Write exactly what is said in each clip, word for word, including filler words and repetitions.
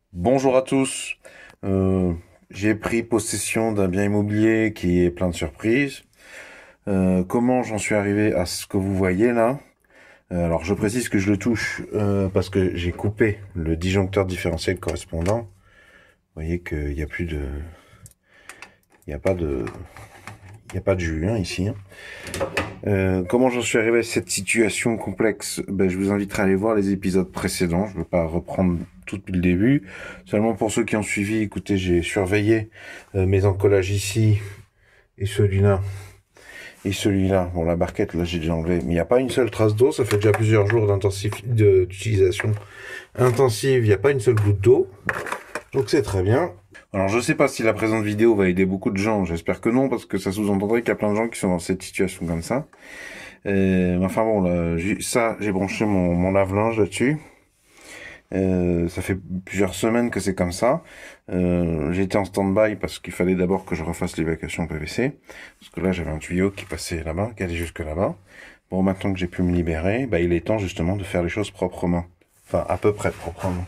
Bonjour à tous. Euh, j'ai pris possession d'un bien immobilier qui est plein de surprises. Euh, comment j'en suis arrivé à ce que vous voyez là? Euh, alors je précise que je le touche euh, parce que j'ai coupé le disjoncteur différentiel correspondant. Vous voyez qu'il n'y a plus de, il n'y a pas de, il n'y a pas de jus hein, ici. Hein. Euh, comment j'en suis arrivé à cette situation complexe? Ben, je vous inviterai à aller voir les épisodes précédents. Je ne veux pas reprendre tout depuis le début. Seulement pour ceux qui ont suivi, écoutez, j'ai surveillé euh, mes encollages ici et celui-là. Et celui-là. Bon, la barquette, là, j'ai déjà enlevé. Mais il n'y a pas une seule trace d'eau. Ça fait déjà plusieurs jours d'utilisation intensive. Il n'y a pas une seule goutte d'eau. Donc c'est très bien. Alors je sais pas si la présente vidéo va aider beaucoup de gens. J'espère que non, parce que ça sous-entendrait qu'il y a plein de gens qui sont dans cette situation comme ça. Euh, enfin bon, là, ça, j'ai branché mon, mon lave-linge là-dessus. Euh, ça fait plusieurs semaines que c'est comme ça. Euh, j'ai été en stand-by parce qu'il fallait d'abord que je refasse l'évacuation P V C. Parce que là, j'avais un tuyau qui passait là-bas, qui allait jusque là-bas. Bon, maintenant que j'ai pu me libérer, bah, il est temps justement de faire les choses proprement. Enfin, à peu près proprement.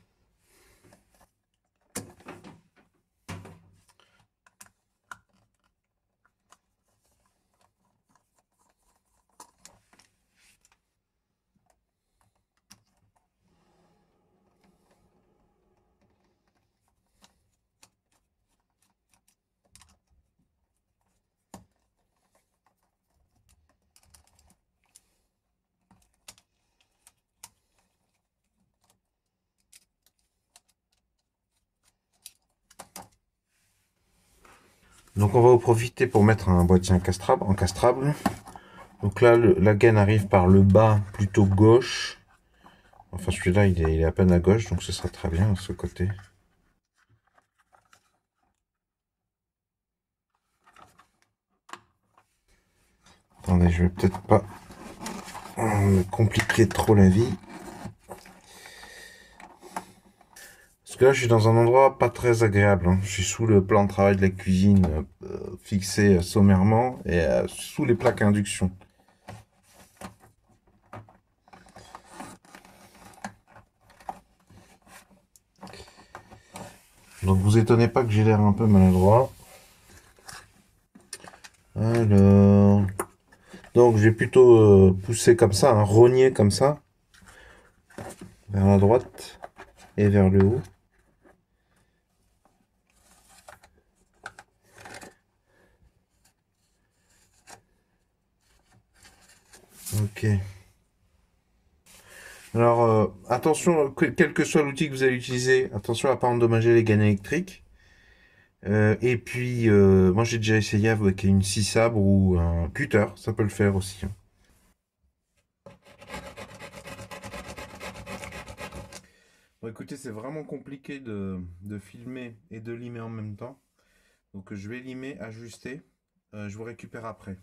Donc on va en profiter pour mettre un boîtier encastrable. encastrable. Donc là, le, la gaine arrive par le bas, plutôt gauche. Enfin, celui-là, il est, il est à peine à gauche, donc ce sera très bien, ce côté. Attendez, je vais peut-être pas me compliquer trop la vie. Parce que là, je suis dans un endroit pas très agréable. Hein. Je suis sous le plan de travail de la cuisine euh, fixé euh, sommairement et euh, sous les plaques à induction. Donc vous étonnez pas que j'ai l'air un peu maladroit. Alors, donc j'ai plutôt euh, poussé comme ça, hein, rogné comme ça, vers la droite et vers le haut. Ok. Alors euh, attention, que- quel que soit l'outil que vous allez utiliser, attention à pas endommager les gaines électriques. Euh, et puis, euh, moi j'ai déjà essayé avec une scie sabre ou un cutter, ça peut le faire aussi. Hein. Bon, écoutez, c'est vraiment compliqué de, de filmer et de limer en même temps. Donc je vais limer, ajuster. Euh, je vous récupère après.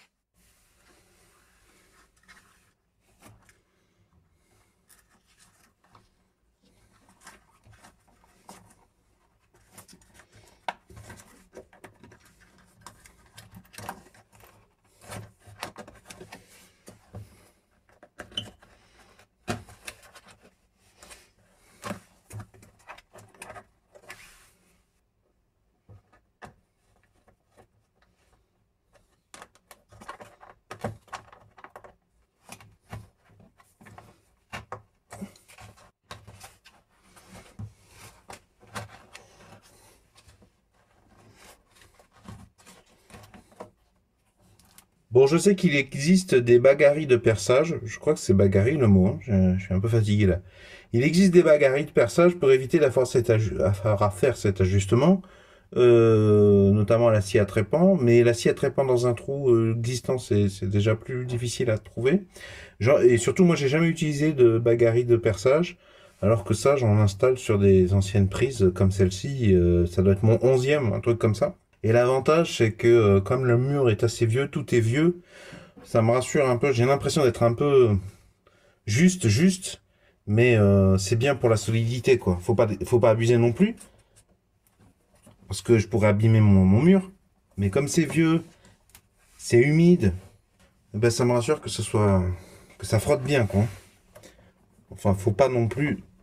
Bon, je sais qu'il existe des bagarries de perçage. Je crois que c'est bagarrie le mot. Hein. Je, je suis un peu fatigué là. Il existe des bagarries de perçage pour éviter la force à faire cet ajustement, euh, notamment la scie à trépan. Mais la scie à trépan dans un trou euh, existant, c'est c'est déjà plus difficile à trouver. Genre, et surtout, moi, j'ai jamais utilisé de bagarrie de perçage. Alors que ça, j'en installe sur des anciennes prises comme celle-ci. Euh, ça doit être mon onzième, un truc comme ça. Et l'avantage, c'est que euh, comme le mur est assez vieux, tout est vieux, ça me rassure un peu. J'ai l'impression d'être un peu juste, juste, mais euh, c'est bien pour la solidité, quoi. Faut pas, faut pas abuser non plus, parce que je pourrais abîmer mon, mon mur. Mais comme c'est vieux, c'est humide, eh ben ça me rassure que ce soit, que ça frotte bien, quoi. Enfin, faut pas non plus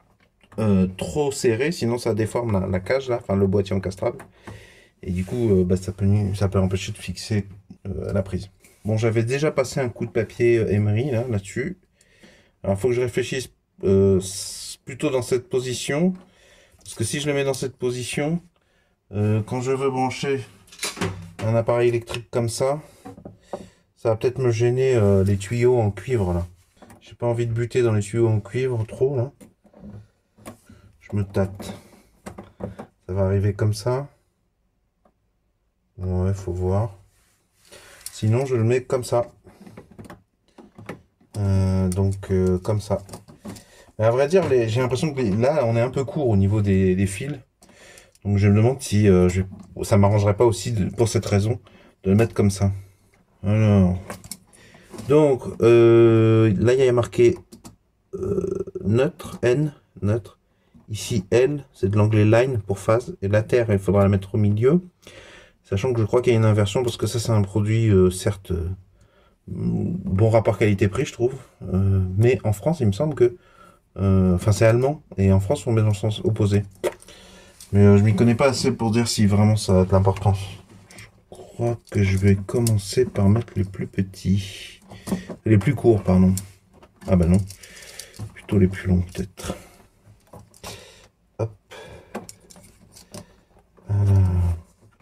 euh, trop serré, sinon ça déforme la, la cage là, enfin le boîtier encastrable. Et du coup, euh, bah, ça peut, nu- ça peut empêcher de fixer euh, la prise. Bon, j'avais déjà passé un coup de papier euh, Emery là, là-dessus. Alors, il faut que je réfléchisse euh, s- plutôt dans cette position. Parce que si je le mets dans cette position, euh, quand je veux brancher un appareil électrique comme ça, ça va peut-être me gêner euh, les tuyaux en cuivre là. J'ai pas envie de buter dans les tuyaux en cuivre trop là. Je me tâte. Ça va arriver comme ça. Ouais, faut voir. Sinon, je le mets comme ça. Euh, donc, euh, comme ça. Mais à vrai dire, les- j'ai l'impression que les- là, on est un peu court au niveau des, des fils. Donc, je me demande si euh, je, ça m'arrangerait pas aussi, de- pour cette raison, de le mettre comme ça. Alors, donc, euh, là, il y a marqué euh, neutre, N, neutre. Ici, L, c'est de l'anglais line pour phase. Et la terre, il faudra la mettre au milieu. Sachant que je crois qu'il y a une inversion parce que ça, c'est un produit, euh, certes, euh, bon rapport qualité-prix, je trouve. Euh, mais en France, il me semble que. euh, Enfin, c'est allemand. Et en France, on met dans le sens opposé. Mais euh, je m'y connais pas assez pour dire si vraiment ça a de l'importance. Je crois que je vais commencer par mettre les plus petits. Les plus courts, pardon. Ah bah non. Plutôt les plus longs, peut-être. Hop. Alors.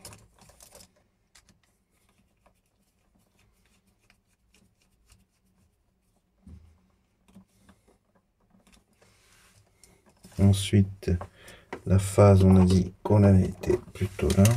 Ensuite, la phase, on a dit qu'on avait été plutôt là.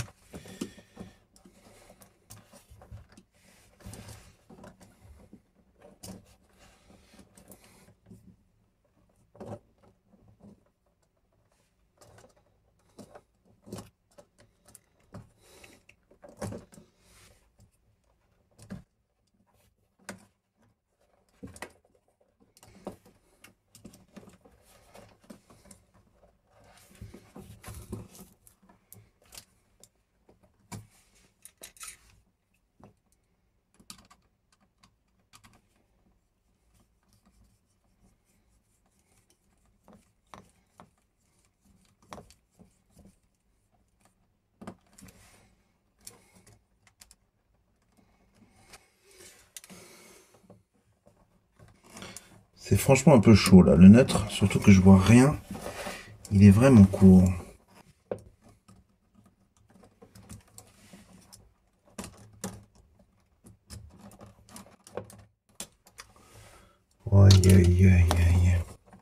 C'est franchement un peu chaud là, le neutre, surtout que je vois rien. Il est vraiment court. Aïe aïe aïe aïe.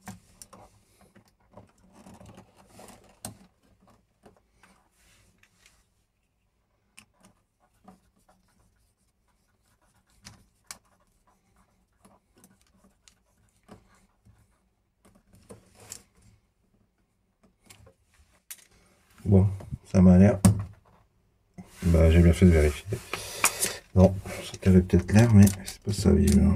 Bon, ça m'a l'air. Bah, j'ai bien fait de vérifier. Bon, ça avait peut-être l'air, mais c'est pas ça, visiblement.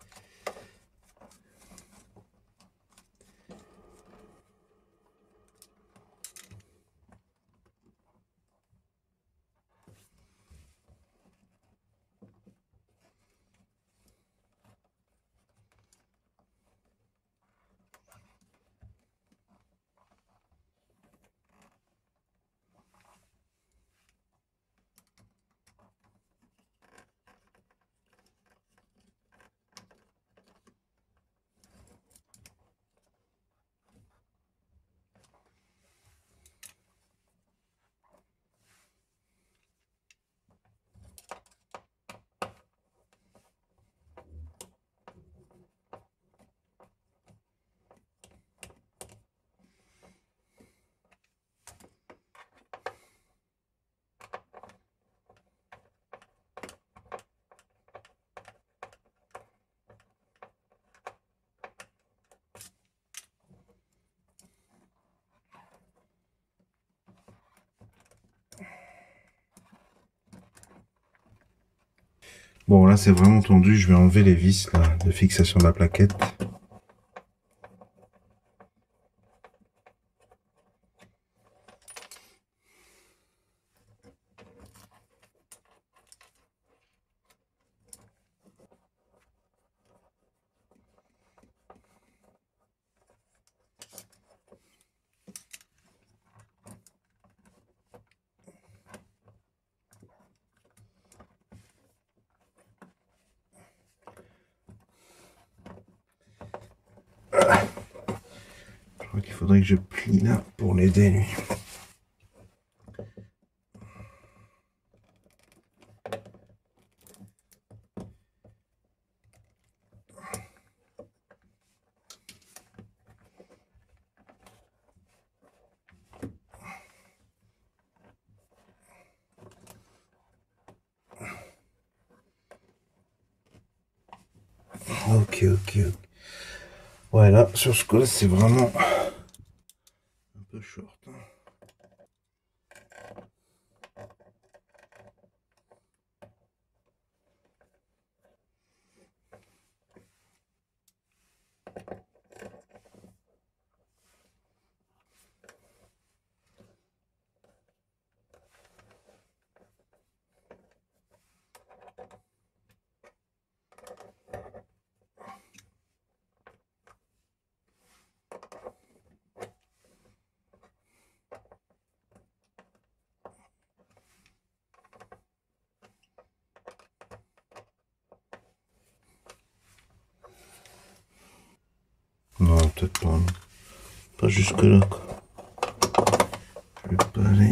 Bon, là, c'est vraiment tendu. Je vais enlever les vis là, de fixation de la plaquette. faudrait que je plie là pour l'aider lui. Ok, ok, ok. Ouais, là, sur ce coup-là, c'est vraiment un peu short. Hein. Non, peut-être pas. Pas jusque là, quoi. Je vais pas aller.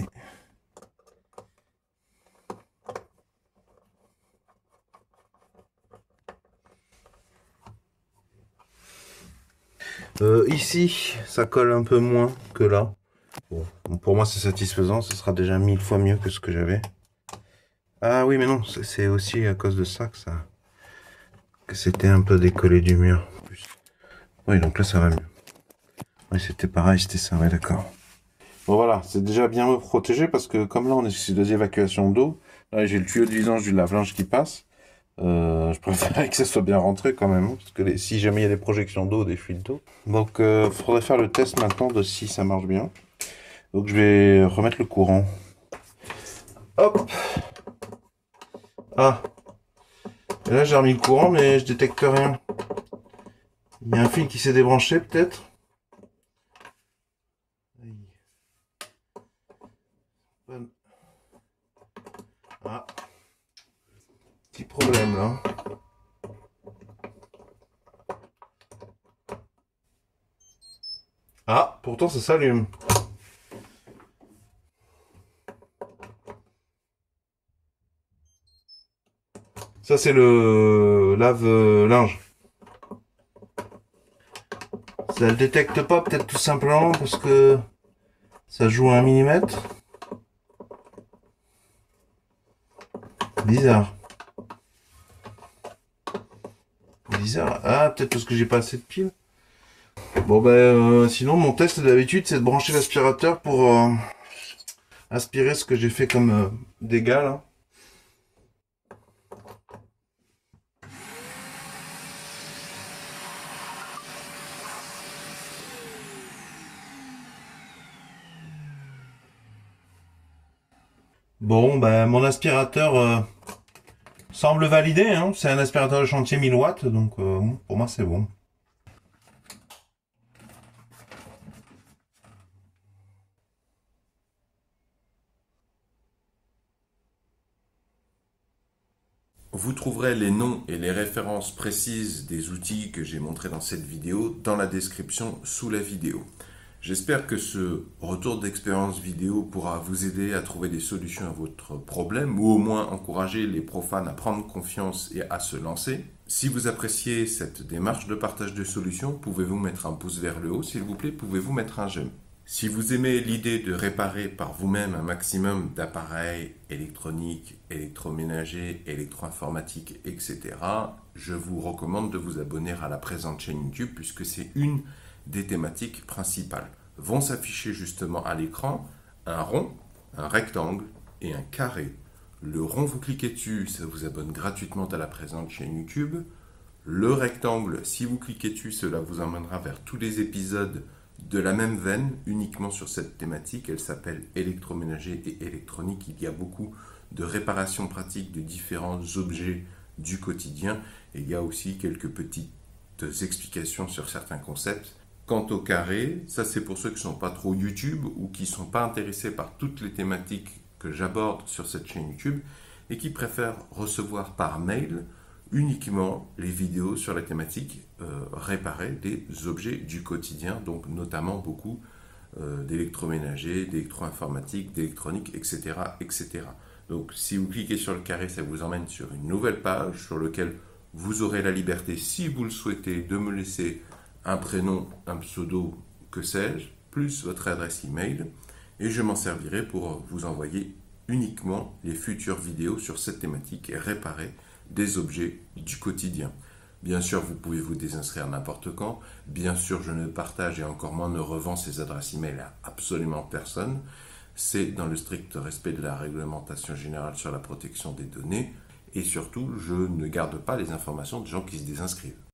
Euh, ici, ça colle un peu moins que là. Bon, pour moi, c'est satisfaisant. Ce sera déjà mille fois mieux que ce que j'avais. Ah oui, mais non, c'est aussi à cause de ça que ça, que c'était un peu décollé du mur. Oui, donc là, ça va mieux. Oui, c'était pareil, c'était ça, ouais, d'accord. Bon, voilà, c'est déjà bien me protéger parce que comme là, on est sur des évacuations d'eau, là, j'ai le tuyau de vidange du lave-linge qui passe. Euh, je préférerais que ça soit bien rentré quand même, hein, parce que les, si jamais il y a des projections d'eau, des fuites d'eau. Donc, il euh, faudrait faire le test maintenant de si ça marche bien. Donc, je vais remettre le courant. Hop! Ah! Et là, j'ai remis le courant, mais je détecte rien. Il y a un fil qui s'est débranché, peut-être? Ah! Petit problème, là. Ah! Pourtant, ça s'allume. Ça, c'est le lave-linge. Ça le détecte pas, peut-être tout simplement parce que ça joue à un millimètre. Bizarre. Bizarre. Ah, peut-être parce que j'ai pas assez de piles. Bon, ben, euh, sinon, mon test d'habitude, c'est de brancher l'aspirateur pour euh, aspirer ce que j'ai fait comme euh, dégâts, là. Bon, ben, mon aspirateur euh, semble validé, hein. C'est un aspirateur de chantier mille watts, donc euh, pour moi, c'est bon. Vous trouverez les noms et les références précises des outils que j'ai montrés dans cette vidéo dans la description sous la vidéo. J'espère que ce retour d'expérience vidéo pourra vous aider à trouver des solutions à votre problème ou au moins encourager les profanes à prendre confiance et à se lancer. Si vous appréciez cette démarche de partage de solutions, pouvez-vous mettre un pouce vers le haut, s'il vous plaît, pouvez-vous mettre un j'aime. Si vous aimez l'idée de réparer par vous-même un maximum d'appareils électroniques, électroménagers, électro-informatiques, et cetera, je vous recommande de vous abonner à la présente chaîne YouTube puisque c'est une des thématiques principales. Vont s'afficher justement à l'écran un rond, un rectangle et un carré. Le rond, vous cliquez dessus, ça vous abonne gratuitement à la présente chaîne YouTube. Le rectangle, si vous cliquez dessus, cela vous emmènera vers tous les épisodes de la même veine, uniquement sur cette thématique. Elle s'appelle électroménager et électronique. Il y a beaucoup de réparations pratiques de différents objets du quotidien. Et il y a aussi quelques petites explications sur certains concepts. Quant au carré, ça c'est pour ceux qui ne sont pas trop YouTube ou qui ne sont pas intéressés par toutes les thématiques que j'aborde sur cette chaîne YouTube et qui préfèrent recevoir par mail uniquement les vidéos sur la thématique euh, réparer des objets du quotidien, donc notamment beaucoup euh, d'électroménager, d'électro-informatique, d'électronique, et cetera, et cetera. Donc si vous cliquez sur le carré, ça vous emmène sur une nouvelle page sur laquelle vous aurez la liberté, si vous le souhaitez, de me laisser un prénom, un pseudo, que sais-je, plus votre adresse email, et je m'en servirai pour vous envoyer uniquement les futures vidéos sur cette thématique et réparer des objets du quotidien. Bien sûr, vous pouvez vous désinscrire n'importe quand. Bien sûr, je ne partage et encore moins ne revends ces adresses email à absolument personne. C'est dans le strict respect de la réglementation générale sur la protection des données. Et surtout, je ne garde pas les informations des gens qui se désinscrivent.